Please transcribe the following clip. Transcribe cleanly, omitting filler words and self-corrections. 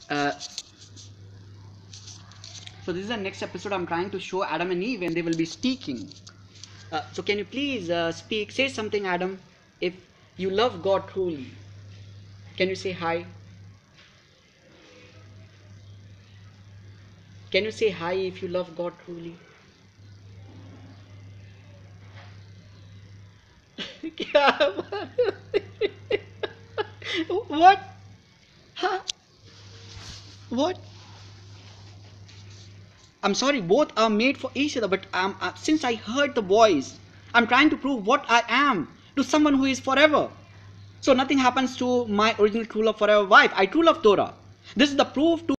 Uh, so this is the next episode. I'm trying to show Adam and Eve, and they will be speaking. So can you please speak? Say something, Adam. If you love God truly, can you say hi? Can you say hi if you love God truly? What? Huh? What? I'm sorry, both are made for each other, but since I heard the voice, I'm trying to prove what I am to someone who is forever. So nothing happens to my original true love forever wife. I true love Torah. This is the proof to